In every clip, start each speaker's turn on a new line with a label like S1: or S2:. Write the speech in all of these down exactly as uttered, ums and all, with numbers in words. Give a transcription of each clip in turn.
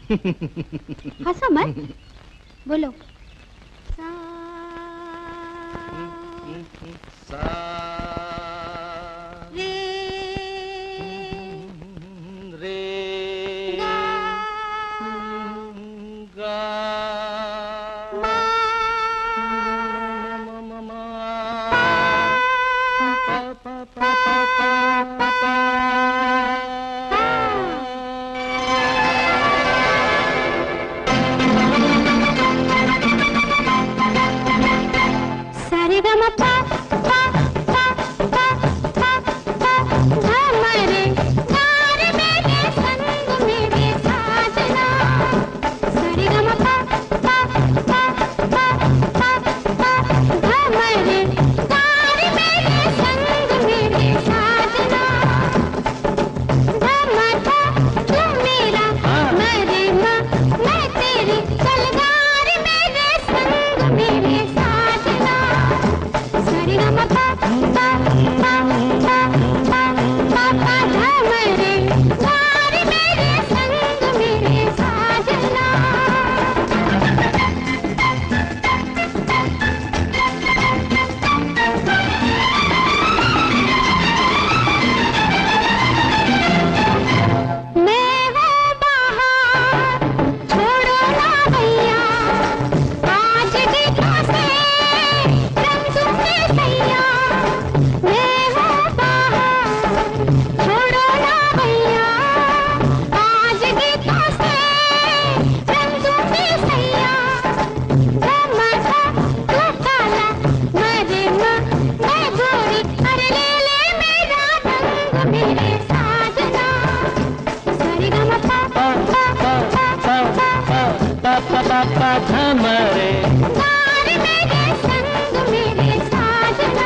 S1: हंसो मत, बोलो। सा
S2: सा
S1: रे
S2: रे
S1: गा
S2: गा
S1: मा
S2: मा मा
S1: पा
S2: पा पा पा पा
S1: सारे गा मा पा पा पा पा पा पा धा मा रे गा रे मेरे संग मेरे साजना। सारे गा मा पा पा पा पा पा पा धा मा रे गा रे मेरे संग मेरे साजना। धा मा धा तू मेरा मैं रे माँ मैं तेरी चल गा रे मेरे संग मेरे साजना। सारे गा मा पा पा पा पा पा पा पा धा मा रे गा रे मेरे संग मेरे साजना। मैं हूँ बाहर छोड़ो ना भैया आज गीतों से रंग दूंगी सैया। मैं हूँ बाहर छोड़ो ना भैया आज गीतों से रंग दूंगी सैया। धा मा धा तू काला मैं रे माँ मैं गोरी अरे ले ले मेरा रंग मेरे साजना। सारे गा मा पा पा पा पा पा पा
S2: पा पा पा पा धा मा रे
S1: गा रे मेरे संग मेरे साजना।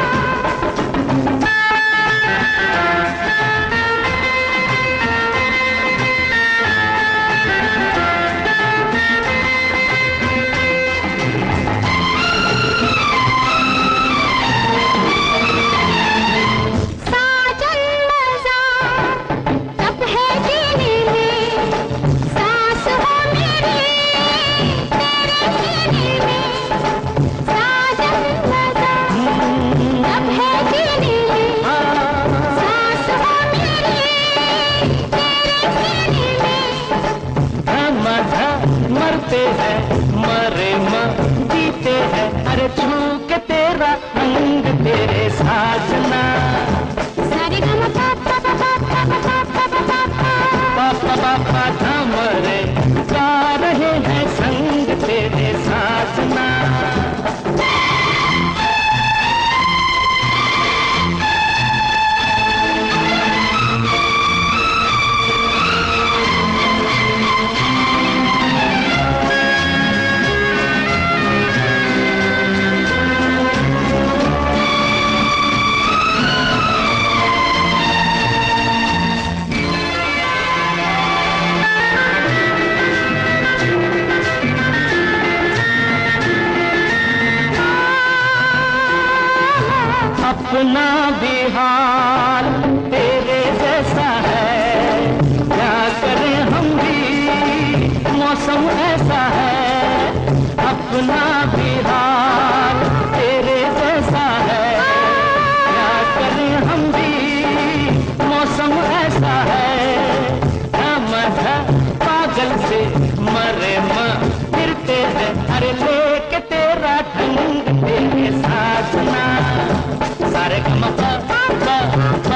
S1: साजन मजा तब है जीने में सांस हो मेरी तेरे सीने में। साजन मजा तब है जीने में सांस हो मेरी तेरे सीने में।
S2: धा मा धा मरते हैं मरे माँ जीते हैं अरे छू के तेरा अंग तेरे साजना।
S1: सारे गा मा पा पा पा पा पा पा पा पा पा पा
S2: पा पा पा पा धा मा रे गा रहे हैं संग तेरे साजना। अपना भी हाल तेरे जैसा है क्या करें हम भी मौसम ऐसा है। अपना भी हाल तेरे जैसा है क्या करें हम भी मौसम ऐसा है। हम धा पागल से मरे माँ फिरते हैं अरे लेके तेरा ढंग तेरे साजना। सारे गा मा पा पा